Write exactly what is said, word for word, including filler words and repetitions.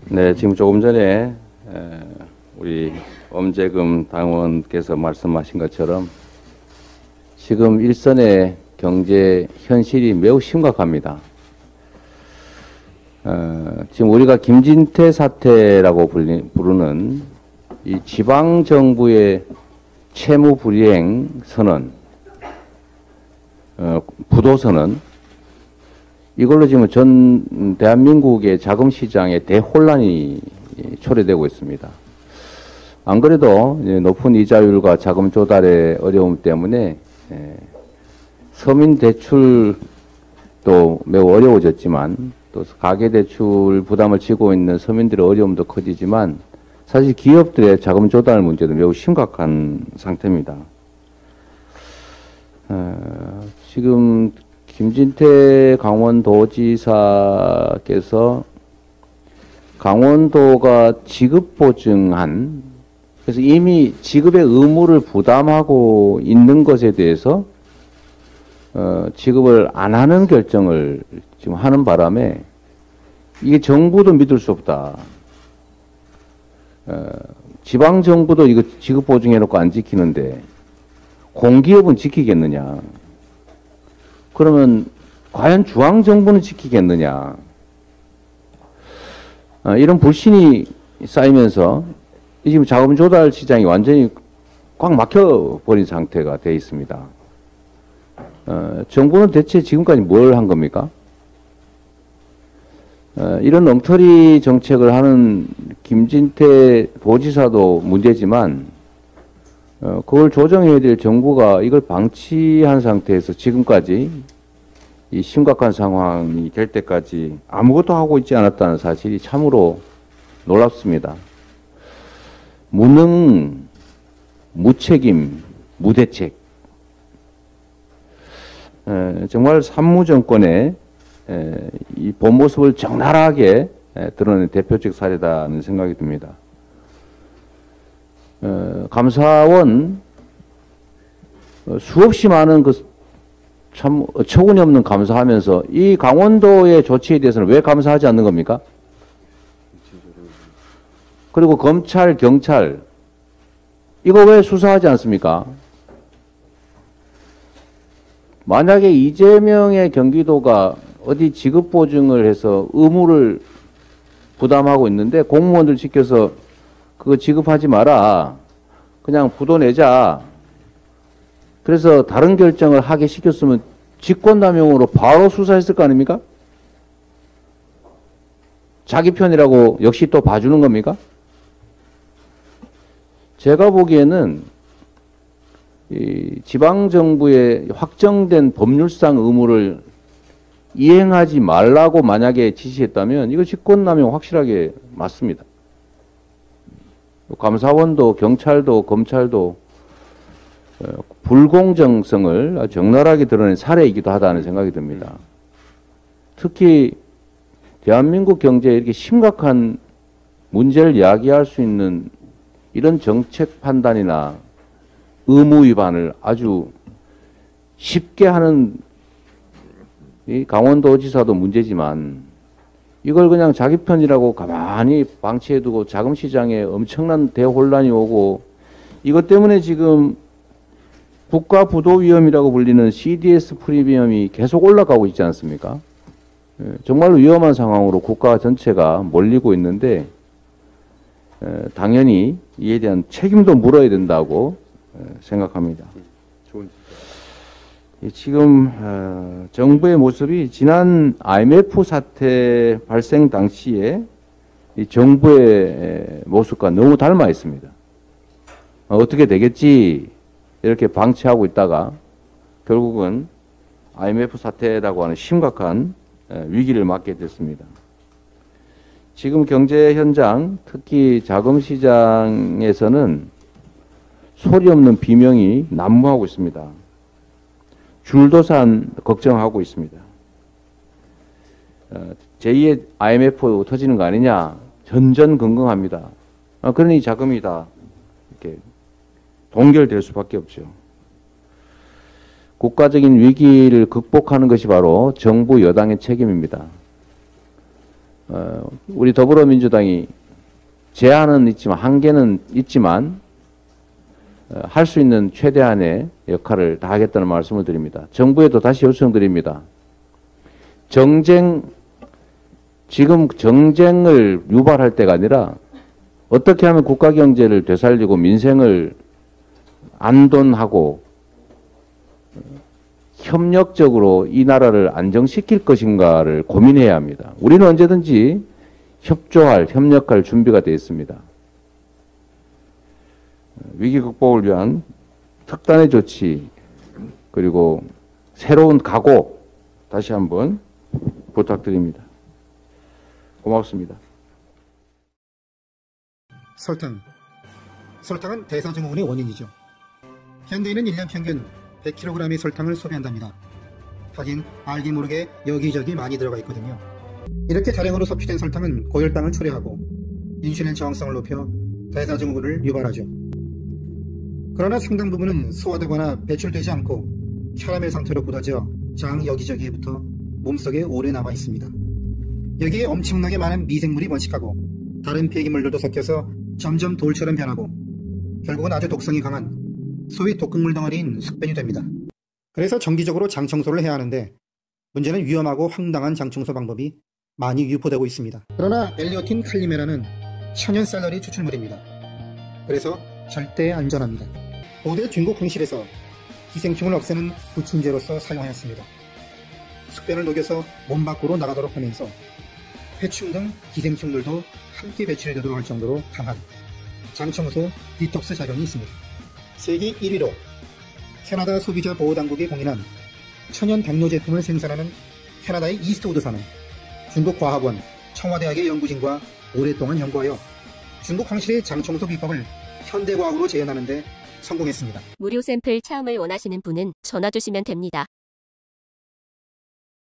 네, 지금 조금 전에 우리 엄재금 당원께서 말씀하신 것처럼 지금 일선의 경제 현실이 매우 심각합니다. 어, 지금 우리가 김진태 사태라고 불리, 부르는 이 지방정부의 채무 불이행 선언, 어, 부도선언, 이걸로 지금 전 대한민국의 자금시장에 대혼란이 초래되고 있습니다. 안 그래도 높은 이자율과 자금 조달의 어려움 때문에 서민 대출도 매우 어려워졌지만 또 가계대출 부담을 지고 있는 서민들의 어려움도 커지지만 사실 기업들의 자금 조달 문제도 매우 심각한 상태입니다. 어, 지금 김진태 강원도지사께서 강원도가 지급보증한, 그래서 이미 지급의 의무를 부담하고 있는 것에 대해서 어, 지급을 안 하는 결정을 지금 하는 바람에 이게 정부도 믿을 수 없다. 어, 지방정부도 이거 지급보증해놓고 안 지키는데 공기업은 지키겠느냐. 그러면 과연 중앙정부는 지키겠느냐. 어, 이런 불신이 쌓이면서 지금 자금 조달 시장이 완전히 꽉 막혀버린 상태가 되어 있습니다. 어, 정부는 대체 지금까지 뭘 한 겁니까? 어, 이런 엉터리 정책을 하는 김진태 도지사도 문제지만 어, 그걸 조정해야 될 정부가 이걸 방치한 상태에서 지금까지 이 심각한 상황이 될 때까지 아무것도 하고 있지 않았다는 사실이 참으로 놀랍습니다. 무능, 무책임, 무대책. 에, 정말 산무정권의 에, 이 본 모습을 적나라하게 에, 드러낸 대표적 사례다는 생각이 듭니다. 에, 감사원 어, 수없이 많은 그 참 어처구니 없는 감사하면서 이 강원도의 조치에 대해서는 왜 감사하지 않는 겁니까? 그리고 검찰, 경찰 이거 왜 수사하지 않습니까? 만약에 이재명의 경기도가 어디 지급보증을 해서 의무를 부담하고 있는데 공무원들 시켜서 그거 지급하지 마라. 그냥 부도 내자. 그래서 다른 결정을 하게 시켰으면 직권남용으로 바로 수사했을 거 아닙니까? 자기 편이라고 역시 또 봐주는 겁니까? 제가 보기에는 이 지방정부의 확정된 법률상 의무를 이행하지 말라고 만약에 지시했다면 이거 직권남용 확실하게 맞습니다. 감사원도 경찰도 검찰도 불공정성을 적나라하게 드러낸 사례이기도 하다는 생각이 듭니다. 특히 대한민국 경제에 이렇게 심각한 문제를 야기할 수 있는 이런 정책 판단이나 의무 위반을 아주 쉽게 하는 이 강원도지사도 문제지만 이걸 그냥 자기 편이라고 가만히 방치해두고 자금시장에 엄청난 대혼란이 오고 이것 때문에 지금 국가부도위험이라고 불리는 씨디에스 프리미엄이 계속 올라가고 있지 않습니까? 정말로 위험한 상황으로 국가 전체가 몰리고 있는데 당연히 이에 대한 책임도 물어야 된다고 생각합니다. 지금 정부의 모습이 지난 아이엠에프 사태 발생 당시에 이 정부의 모습과 너무 닮아 있습니다. 어떻게 되겠지 이렇게 방치하고 있다가 결국은 아이엠에프 사태라고 하는 심각한 위기를 맞게 됐습니다. 지금 경제 현장, 특히 자금시장에서는 소리 없는 비명이 난무하고 있습니다. 줄도산 걱정하고 있습니다. 제이의 아이엠에프 터지는 거 아니냐, 전전긍긍합니다. 그러니 자금이 다 이렇게 동결될 수밖에 없죠. 국가적인 위기를 극복하는 것이 바로 정부 여당의 책임입니다. 어, 우리 더불어민주당이 제한은 있지만 한계는 있지만 어, 할 수 있는 최대한의 역할을 다하겠다는 말씀을 드립니다. 정부에도 다시 요청드립니다. 정쟁 지금 정쟁을 유발할 때가 아니라 어떻게 하면 국가 경제를 되살리고 민생을 안돈하고 협력적으로 이 나라를 안정시킬 것인가를 고민해야 합니다. 우리는 언제든지 협조할, 협력할 준비가 되어 있습니다. 위기 극복을 위한 특단의 조치 그리고 새로운 각오 다시 한번 부탁드립니다. 고맙습니다. 설탕. 설탕은 대사증후군의 원인이죠. 현대인은 일 년 평균 백 킬로그램의 설탕을 소비한답니다. 하긴 알게 모르게 여기저기 많이 들어가 있거든요. 이렇게 다량으로 섭취된 설탕은 고혈당을 초래하고 인슐린 저항성을 높여 대사증후군을 유발하죠. 그러나 상당 부분은 소화되거나 배출되지 않고 캐러멜 상태로 굳어져 장 여기저기에부터 몸속에 오래 남아 있습니다. 여기에 엄청나게 많은 미생물이 번식하고 다른 폐기물들도 섞여서 점점 돌처럼 변하고 결국은 아주 독성이 강한 소위 독극물 덩어리인 숙변이 됩니다. 그래서 정기적으로 장 청소를 해야 하는데 문제는 위험하고 황당한 장 청소 방법이 많이 유포되고 있습니다. 그러나 엘리오틴 칼리메라는 천연 샐러리 추출물입니다. 그래서 절대 안전합니다. 고대 중국 황실에서 기생충을 없애는 부침제로서 사용하였습니다. 숙변을 녹여서 몸 밖으로 나가도록 하면서 해충 등 기생충들도 함께 배출되도록 할 정도로 강한 장청소 디톡스 작용이 있습니다. 세계 일 위로 캐나다 소비자 보호당국이 공인한 천연 당뇨 제품을 생산하는 캐나다의 이스트우드사는 중국 과학원 청와대학의 연구진과 오랫동안 연구하여 중국 황실의 장청소 비법을 현대과학으로 재현하는 데 성공했습니다. 무료 샘플 체험을 원하시는 분은 전화 주시면 됩니다.